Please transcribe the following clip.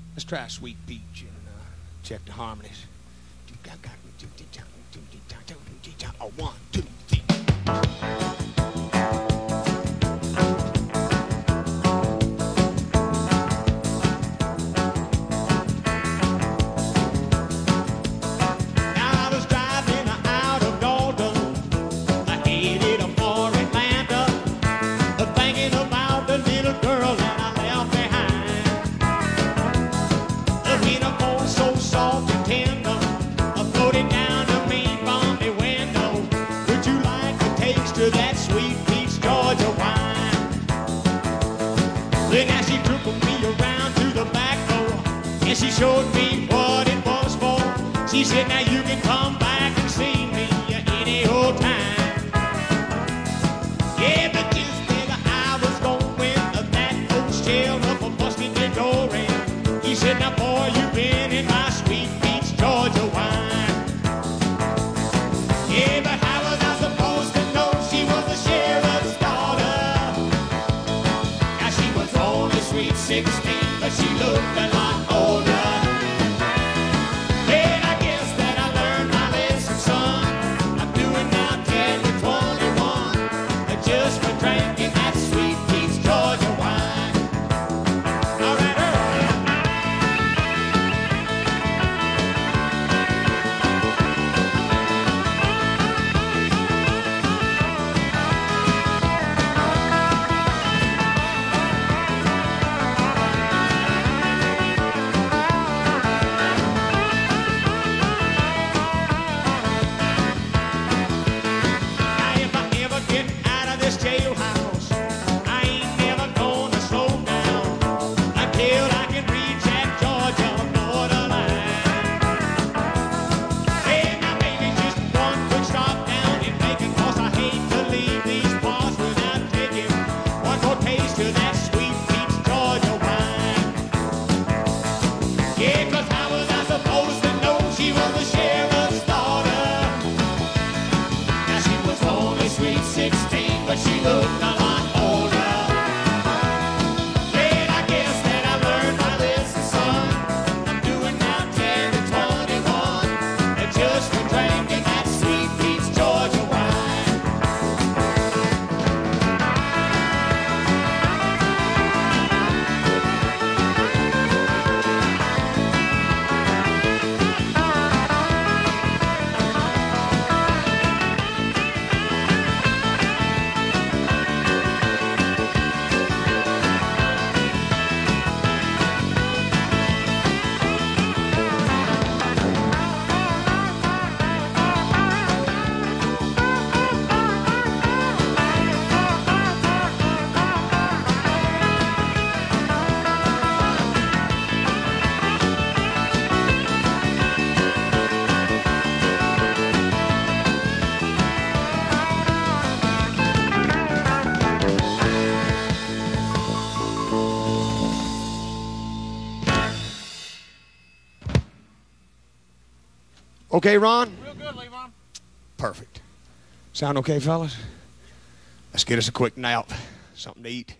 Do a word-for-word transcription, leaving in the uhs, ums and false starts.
Let's try Sweet Peach and uh, check the harmonies. Oh, one, two, three. Now I was driving out of Daulton, I headed for Atlanta, thinking about the little girl that I left behind. The winter cold so soft and tender, I floated down the main Bombay window. Would you like a taste of that sweet peach Georgia wine? Then as she took me around to the back door, and she showed me what it was for. She said, now you can come back and see me any old time. Yeah, but just as I was going, that old sheriff busted the door in. He said, now boy, you've been in my sweet peach Georgia wine. Yeah, but how was I supposed to know she was the sheriff's daughter? Now she was only sweet sixteen, but she looked a lot older. Then I guess that I learned my lesson, son. I'm doing now ten to twenty-one, just for drinking that sweet peach Georgia wine. All right, Earl. Now if I ever get out of this jailhouse, I ain't never gonna slow down until I can reach that Georgia borderline. Hey, now maybe just one quick stop down in Macon, 'cause I hate to leave these parts without taking one more taste of that sweet peach Georgia wine. Yeah, 'cause how was I supposed to know she was the sheriff's daughter? Now she was only sweet sixteen, but she looked a lot older. Then I guess that I learned my lesson, son. I'm doing now ten to twenty-one, just for drinking that sweet peach Georgia wine. Okay, Ron? Real good, Levon. Perfect. Sound okay, fellas? Let's get us a quick nap. Something to eat.